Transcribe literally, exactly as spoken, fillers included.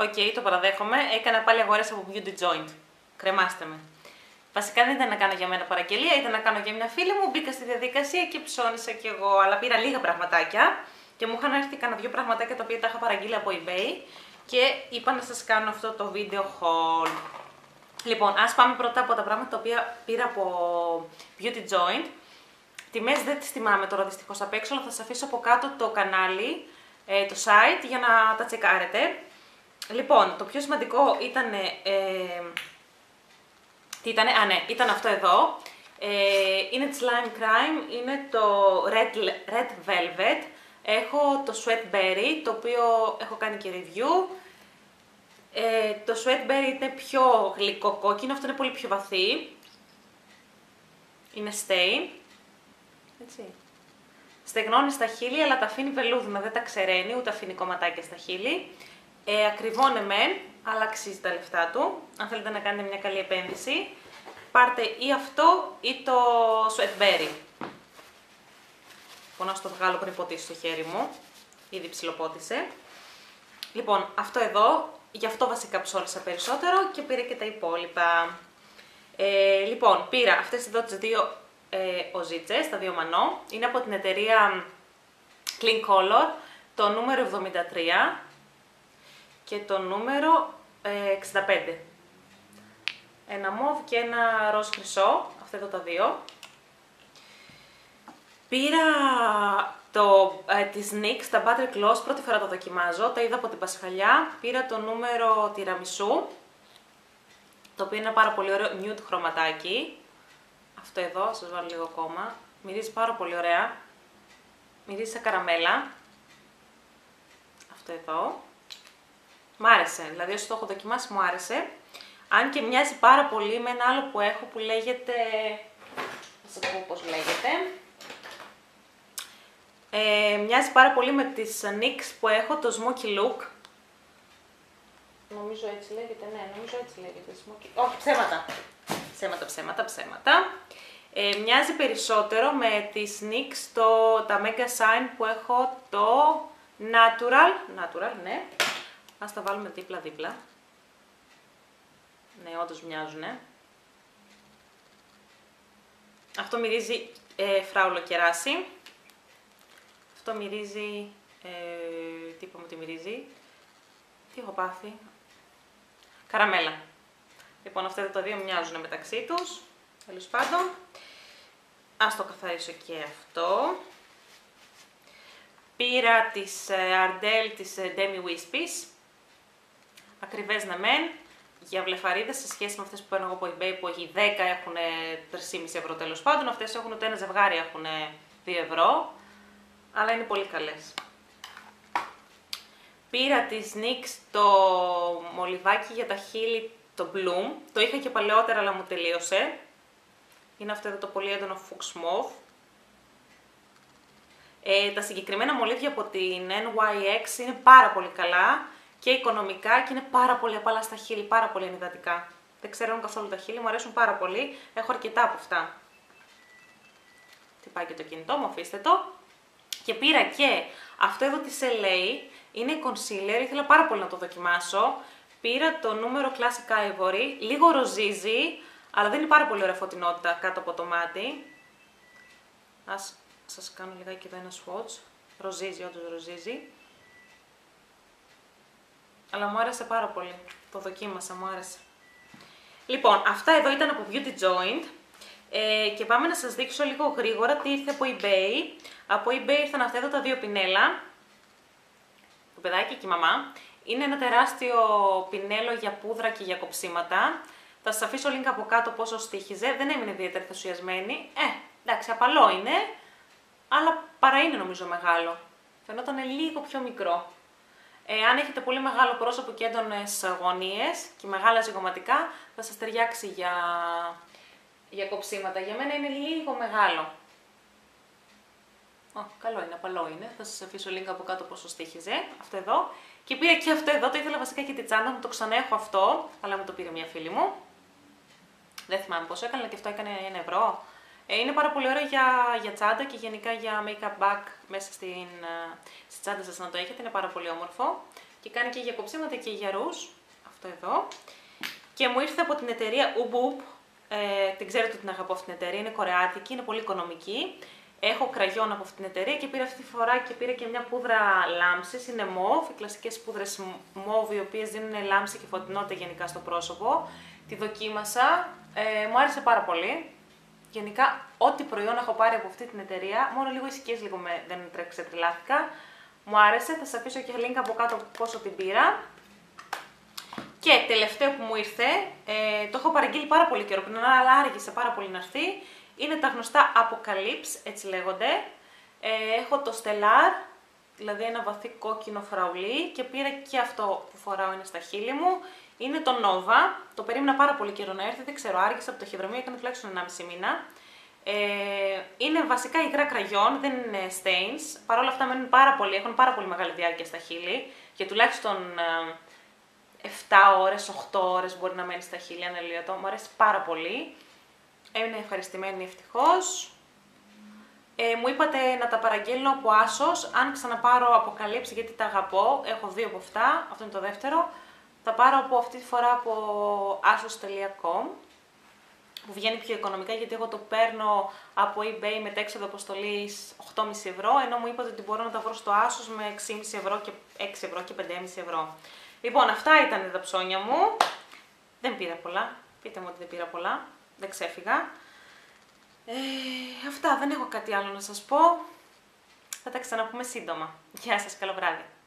Οκ, okay, το παραδέχομαι. Έκανα πάλι αγορές από Beauty Joint. Κρεμάστε με. Βασικά δεν ήταν να κάνω για μένα παραγγελία, ήταν να κάνω για μια φίλη μου. Μπήκα στη διαδικασία και ψώνισα κι εγώ. Αλλά πήρα λίγα πραγματάκια και μου είχαν έρθει κάνα δύο πραγματάκια τα οποία τα είχα παραγγείλει από eBay. Και είπα να σας κάνω αυτό το βίντεο haul. Λοιπόν, ας πάμε πρώτα από τα πράγματα τα οποία πήρα από Beauty Joint. Τιμές δεν τις θυμάμαι τώρα δυστυχώς απ' έξω, αλλά θα σας αφήσω από κάτω το κανάλι, το site, για να τα τσεκάρετε. Λοιπόν, το πιο σημαντικό ήταν, ε, τι ήτανε, α ναι, ήταν αυτό εδώ, ε, είναι τη Slime Crime, είναι το Red, Red Velvet, έχω το Sweetberry, το οποίο έχω κάνει και review, ε, το Sweetberry είναι πιο γλυκό κόκκινο, αυτό είναι πολύ πιο βαθύ, είναι stain, έτσι. Στεγνώνει στα χείλη, αλλά τα αφήνει βελούδινα, δεν τα ξεραίνει, ούτε αφήνει κομματάκια στα χείλη. Ε, ακριβώνε μεν, αλλά αξίζει τα λεφτά του. Αν θέλετε να κάνετε μια καλή επένδυση, πάρτε ή αυτό ή το Sweetberry. Μπορώ να στο βγάλω πριν ποτίσει το χέρι μου. Ήδη ψιλοπότισε. Λοιπόν, αυτό εδώ, γι' αυτό βασικά ψώρισα περισσότερο και πήρα και τα υπόλοιπα. Ε, λοιπόν, πήρα αυτές εδώ τις δύο ε, οζίτσες, τα δύο μανώ. Είναι από την εταιρεία Clean Color, το νούμερο εβδομήντα τρία. Και το νούμερο ε, εξήντα πέντε. Ένα μοβ και ένα ροζ χρυσό, αυτά εδώ τα δύο. Πήρα το, ε, τις νικς, τα Butter Gloss, πρώτη φορά το δοκιμάζω, τα είδα από την Πασχαλιά. Πήρα το νούμερο τυραμισού, το οποίο είναι ένα πάρα πολύ ωραίο nude χρωματάκι. Αυτό εδώ, σας βάλω λίγο ακόμα. Μυρίζει πάρα πολύ ωραία. Μυρίζει σαν καραμέλα. Αυτό εδώ. Μ' άρεσε, δηλαδή όσο το έχω δοκιμάσει μου άρεσε. Αν και μοιάζει πάρα πολύ με ένα άλλο που έχω που λέγεται... Θα σας πω πώς λέγεται. Ε, μοιάζει πάρα πολύ με τις νικς που έχω, το Smoky Look. Νομίζω έτσι λέγεται, ναι, νομίζω έτσι λέγεται. Smoky... Όχι, ψέματα. Ψέματα, ψέματα, ψέματα. Ε, μοιάζει περισσότερο με τις νικς, το, τα Mega Shine που έχω το Natural. Natural, ναι. Ας τα βάλουμε δίπλα-δίπλα. Ναι, όντως μοιάζουνε. Αυτό μυρίζει ε, φράουλο κεράσι. Αυτό μυρίζει... Ε, τι είπαμε ότι μυρίζει. Τι έχω πάθει. Καραμέλα. Λοιπόν, αυτά τα δύο μοιάζουν μεταξύ τους. Τέλος πάντων. Ας το καθαρίσω και αυτό. Πήρα τις Ardell, τις Demi Wispies. Ακριβές να μεν, για βλεφαρίδες σε σχέση με αυτές που παίρνω εγώ από eBay που έχει δέκα έχουν τρία κόμμα πέντε ευρώ τέλος πάντων, αυτές έχουν το ένα ζευγάρι έχουν δύο ευρώ, αλλά είναι πολύ καλές. Πήρα τις νικς το μολυβάκι για τα χείλη, το Bloom, το είχα και παλαιότερα αλλά μου τελείωσε. Είναι αυτό εδώ το πολύ έντονο Fuchs Mauve. Ε, τα συγκεκριμένα μολύβια από την N Y X είναι πάρα πολύ καλά και οικονομικά και είναι πάρα πολύ απαλά στα χείλη, πάρα πολύ ενυδατικά. Δεν ξέρουν καθόλου τα χείλη, μου αρέσουν πάρα πολύ, έχω αρκετά από αυτά. Τι πάει και το κινητό μου, αφήστε το. Και πήρα και αυτό εδώ της L A, είναι concealer, ήθελα πάρα πολύ να το δοκιμάσω. Πήρα το νούμερο Classic Ivory, λίγο ροζίζει, αλλά δεν είναι πάρα πολύ ωραία φωτεινότητα κάτω από το μάτι. Ας σας κάνω λιγάκι εδώ ένα swatch. Ροζίζει, όντως ροζίζει. Αλλά μου άρεσε πάρα πολύ. Το δοκίμασα, μου άρεσε. Λοιπόν, αυτά εδώ ήταν από Beauty Joint. Ε, και πάμε να σας δείξω λίγο γρήγορα τι ήρθε από eBay. Από eBay ήρθαν αυτά εδώ τα δύο πινέλα. Το παιδάκι και η μαμά. Είναι ένα τεράστιο πινέλο για πούδρα και για κοψίματα. Θα σας αφήσω link από κάτω πόσο στοίχιζε. Δεν έμεινε ιδιαίτερα ενθουσιασμένη. Ε, εντάξει, απαλό είναι. Αλλά παρά είναι νομίζω μεγάλο. Φαινόταν λίγο πιο μικρό. Ε, αν έχετε πολύ μεγάλο πρόσωπο και έντονες γωνίες και μεγάλα ζυγωματικά, θα σας ταιριάξει για, για κοψίματα. Για μένα είναι λίγο μεγάλο. Oh, καλό είναι, απαλό είναι. Θα σας αφήσω link από κάτω πόσο στοίχιζε. Αυτό εδώ. Και πήρα και αυτό εδώ. Το ήθελα βασικά και τη τσάντα μου. Το ξαναέχω αυτό. Αλλά μου το πήρε μια φίλη μου. Δεν θυμάμαι πόσο έκανε, και αυτό έκανε ένα ευρώ. Ε, είναι πάρα πολύ ωραίο για, για τσάντα και γενικά για make-up bag μέσα στην, στη τσάντα σας να το έχετε. Είναι πάρα πολύ όμορφο. και κάνει και για κοψίματα και για ρούς. Αυτό εδώ. Και μου ήρθε από την εταιρεία Uboop. Ε, την ξέρετε ότι την αγαπώ αυτή την εταιρεία, είναι κορεάτικη, είναι πολύ οικονομική. Έχω κραγιόν από αυτή την εταιρεία και πήρα αυτή τη φορά και πήρα και μια πούδρα λάμψης, είναι μοβ, οι κλασικές πούδρες μοβ οι οποίες δίνουν λάμψη και φωτεινότητα γενικά στο πρόσωπο. Τη δοκίμασα, ε, μου άρεσε πάρα πολύ. Γενικά, ό,τι προϊόν έχω πάρει από αυτή την εταιρεία, μόνο λίγο οι σκιές λίγο με, δεν ξετρελάθηκα. Μου άρεσε, θα σας αφήσω και link από κάτω πόσο την πήρα. Και τελευταίο που μου ήρθε, ε, το έχω παραγγείλει πάρα πολύ καιρό πριν, αλλά άργησε πάρα πολύ να έρθει. Είναι τα γνωστά Apocalypse, έτσι λέγονται. Ε, έχω το Stellar, δηλαδή ένα βαθύ κόκκινο φραουλί και πήρα και αυτό που φοράω είναι στα χείλη μου. Είναι το Nova, το περίμενα πάρα πολύ καιρό να έρθει, δεν ξέρω, άργησε από το χειρομείο, έκανε τουλάχιστον ενάμιση μήνα. Ε, είναι βασικά υγρά κραγιόν, δεν είναι stains, παρόλα αυτά μένουν πάρα πολύ, έχουν πάρα πολύ μεγάλη διάρκεια στα χείλη, για τουλάχιστον ε, επτά ώρες, οκτώ ώρες μπορεί να μένει στα χείλη ανελίωτο, μου αρέσει πάρα πολύ. Έμεινα ευχαριστημένη ευτυχώς. Ε, μου είπατε να τα παραγγέλνω από Asos, αν ξαναπάρω Apocalypse γιατί τα αγαπώ, έχω δύο από αυτά, αυτό είναι το δεύτερο. Θα πάρω από αυτή τη φορά από asos τελεία com που βγαίνει πιο οικονομικά γιατί εγώ το παίρνω από eBay με έξοδο αποστολής οκτώ κόμμα πέντε ευρώ, ενώ μου είπατε ότι μπορώ να τα βρω στο Asos με έξι κόμμα πέντε ευρώ και έξι ευρώ και πέντε κόμμα πέντε ευρώ. Λοιπόν, αυτά ήταν τα ψώνια μου. Δεν πήρα πολλά, πείτε μου ότι δεν πήρα πολλά, δεν ξέφυγα. Ε, αυτά, δεν έχω κάτι άλλο να σας πω. Θα τα ξαναπούμε σύντομα. Γεια σας, καλό βράδυ.